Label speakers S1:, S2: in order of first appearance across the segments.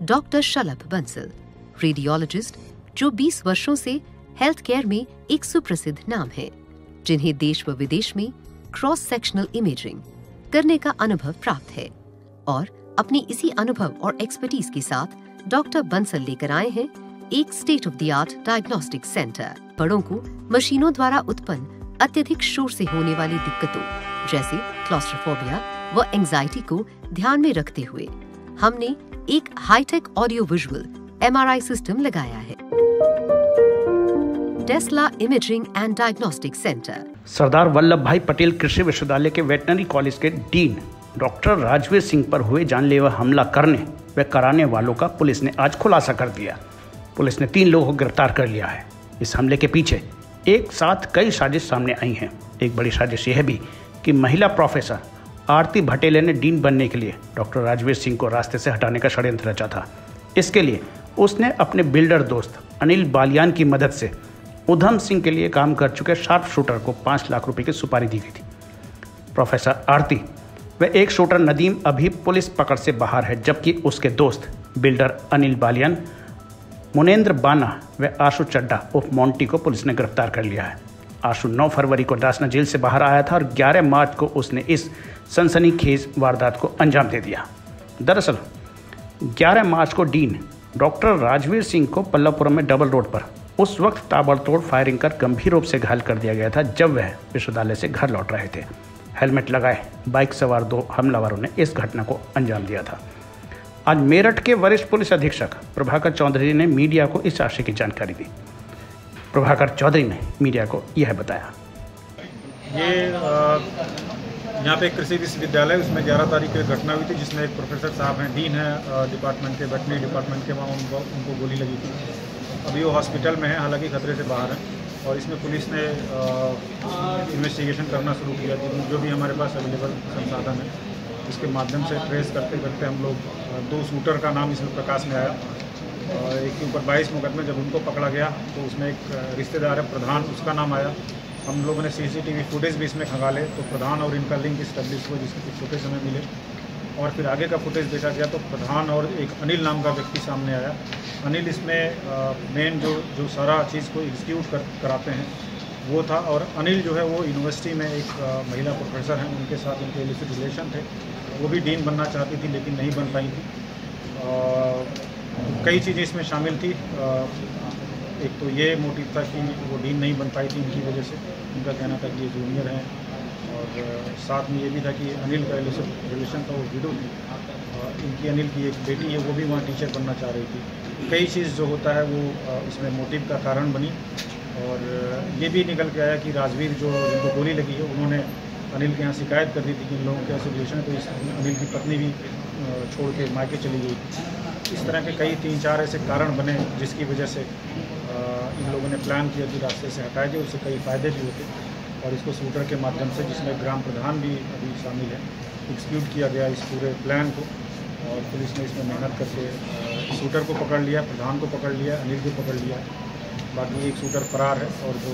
S1: Doctor शलभ Bansal, radiologist जो 20 वर्षों से हेल्थ केयर में एक सुप्रसिद्ध नाम है, जिन्हें देश व विदेश में क्रॉस सेक्शनल इमेजिंग करने का अनुभव प्राप्त है। और अपनी इसी अनुभव और एक्सपर्टीज के साथ डॉक्टर बंसल लेकर आए हैं एक state of the art diagnostic centre. बड़ों को मशीनों द्वारा उत्पन्न अत्यधिक शोर से होने वाली दिक्कतों जैसे क्लॉस्ट्रोफोबिया व एंजाइटी को ध्यान में रखते हुए हमने एक hi tech audio visual MRI system लगाया है। Tesla imaging and diagnostic centre.
S2: Sardar Vallabh Bhai Patel कृषि विश्वविद्यालय के वेटनरी कॉलेज के डीन डॉक्टर राजवीर सिंह पर हुए जानलेवा हमला करने व कराने वालों का पुलिस ने आज खुलासा कर दिया। पुलिस ने 3 लोगों को गिरफ्तार कर लिया है। इस हमले के पीछे एक साथ कई साजिश सामने आई हैं। एक बड़ी साजिश यह भी कि महिला प्रोफेसर आरती भटेले ने डीन बनने के लिए डॉक्टर राजवीर सिंह को रास्ते से हटाने का षड्यंत्र रचा था। इसके लिए उसने अपने बिल्डर दोस्त अनिल बालियान की मदद से उधम सिंह के लिए काम कर चुके शार्प शूटर को 5 लाख रुपए की सुपारी दी गई थी। प्रोफेसर आरती व एक शूटर नदीम अभी पुलिस पकड़ से बाहर है, जबकि उसके दोस्त बिल्डर अनिल बालियान, मुनेंद्र बाना व आशु चड्डा उर्फ मोंटी को पुलिस ने गिरफ्तार कर लिया है। आशु 9 फरवरी को दासना जेल से बाहर आया था और 11 मार्च को उसने इस सनसनीखेज वारदात को अंजाम दे दिया। दरअसल 11 मार्च को डीन डॉक्टर राजवीर सिंह को पल्लवपुरम में डबल रोड पर उस वक्त ताबड़तोड़ फायरिंग कर गंभीर रूप से घायल कर दिया गया था, जब वह विश्वविद्यालय से घर लौट रहे थे। हेलमेट लगाए बाइक सवार 2 हमलावरों ने इस घटना को अंजाम दिया था। आज मेरठ के वरिष्ठ पुलिस अधीक्षक प्रभाकर चौधरी ने मीडिया को इस आशय की जानकारी दी। प्रभाकर चौधरी ने मीडिया को यह बताया।
S3: यहाँ पे कृषि विश्वविद्यालय, उसमें 11 तारीख को घटना हुई थी जिसमें एक प्रोफेसर साहब हैं, डीन है डिपार्टमेंट के, वेटनरी डिपार्टमेंट के, वहाँ उनको गोली लगी थी। अभी वो हॉस्पिटल में है, हालांकि खतरे से बाहर है। और इसमें पुलिस ने इन्वेस्टिगेशन करना शुरू किया, जो भी हमारे पास अवेलेबल संसाधन है इसके माध्यम से ट्रेस करते करते हम लोग 2 शूटर का नाम इसमें प्रकाश में आया। एक के ऊपर 22 मुकदमे, जब उनको पकड़ा गया तो उसमें एक रिश्तेदार है प्रधान, उसका नाम आया। हम लोगों ने CCTV फुटेज भी इसमें खंगाले तो प्रधान और इनका लिंक इस्टेब्लिश हुआ, जिसके कुछ फुटेज हमें मिले। और फिर आगे का फुटेज देखा गया तो प्रधान और एक अनिल नाम का व्यक्ति सामने आया। अनिल इसमें मेन जो सारा चीज़ को एग्जीक्यूट कराते हैं वो था। और अनिल जो है वो यूनिवर्सिटी में एक महिला प्रोफेसर हैं, उनके साथ उनके इलिसिट रिलेशन थे। वो भी डीन बनना चाहती थी लेकिन नहीं बन पाई थी। कई चीज़ें इसमें शामिल थी। एक तो ये मोटिव था कि वो डीन नहीं बन पाई थी इनकी वजह से, उनका कहना था कि ये जूनियर हैं। और साथ में ये भी था कि अनिल का इलिसिट रिलेशन था, वो विडो थी। इनकी अनिल की एक बेटी है, वो भी वहाँ टीचर बनना चाह रही थी। कई चीज़ जो होता है वो इसमें मोटिव का कारण बनी। और ये भी निकल के आया कि राजवीर जिनको गोली लगी है, उन्होंने अनिल के यहाँ शिकायत कर दी थी कि इन लोगों के ऐसे रिलेशन है, तो इस अनिल की पत्नी भी छोड़ के मायके चली गई। इस तरह के कई 3-4 ऐसे कारण बने जिसकी वजह से इन लोगों ने प्लान किया कि रास्ते से हटाए जाए। उससे कई फ़ायदे भी होते और इसको शूटर के माध्यम से, जिसमें ग्राम प्रधान भी अभी शामिल है, एक्सिक्यूट किया गया इस पूरे प्लान को। और पुलिस ने इसमें मेहनत करके शूटर को पकड़ लिया, प्रधान को पकड़ लिया, अनिल को पकड़ लिया। बाकी एक शूटर फरार है।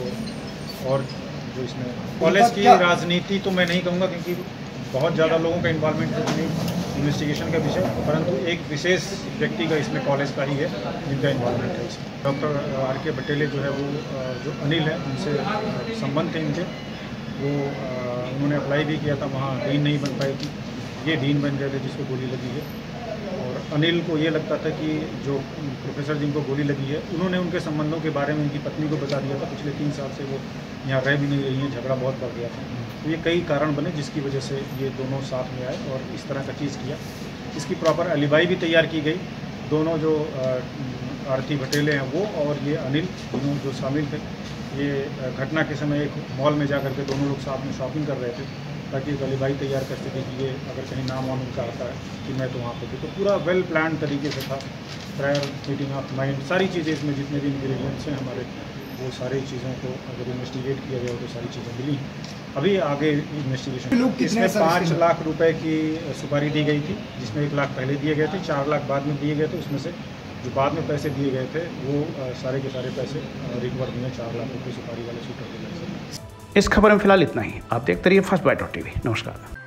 S3: और जो इसमें कॉलेज की राजनीति तो मैं नहीं कहूँगा, क्योंकि बहुत ज़्यादा लोगों का इन्वॉल्वमेंट है इन्वेस्टिगेशन का विषय, परंतु एक विशेष व्यक्ति का इसमें कॉलेज का ही है जिनका इन्वॉल्वमेंट है इसमें। डॉक्टर RK भटेले जो है वो जो अनिल है उनसे संबंध थे इनके। वो उन्होंने अप्लाई भी किया था, वहाँ डीन नहीं बन पाई थी, ये डीन बन गए थे जिसको गोली लगी है। और अनिल को ये लगता था कि जो प्रोफेसर जिनको गोली लगी है उन्होंने उनके संबंधों के बारे में उनकी पत्नी को बता दिया था। पिछले 3 साल से वो यहाँ रह भी नहीं रही हैं, झगड़ा बहुत बढ़ गया था। तो ये कई कारण बने जिसकी वजह से ये दोनों साथ में आए और इस तरह का चीज़ किया। इसकी प्रॉपर एलिबाई भी तैयार की गई। दोनों जो आरती भटेले हैं वो और ये अनिल, दोनों जो शामिल थे, ये घटना के समय एक मॉल में जा करके दोनों लोग साथ में शॉपिंग कर रहे थे, ताकि एक एलिबाई तैयार कर सके कि ये अगर कहीं नाम वाम उनका आता है कि मैं तो वहाँ पे थी। तो पूरा वेल प्लान तरीके से था। प्रायर मीटिंग ऑफ माइंड, सारी चीज़ें इसमें जितने भी इंग्रेडिएंट्स हैं हमारे, वो सारी चीज़ों को अगर इन्वेस्टिगेट किया जाए तो सारी चीज़ें मिली। अभी आगे इन्वेस्टिगेशन, इसमें 5 लाख रुपए की सुपारी दी गई थी, जिसमें 1 लाख पहले दिए गए थे, 4 लाख बाद में दिए गए थे। उसमें से जो बाद में पैसे दिए गए थे वो सारे के सारे पैसे रिकवर हुए 4 लाख रुपये सुपारी वाले शूटर के।
S2: इस खबर में फिलहाल इतना ही। आप देखते रहिए फर्स्ट बाइट TV। नमस्कार।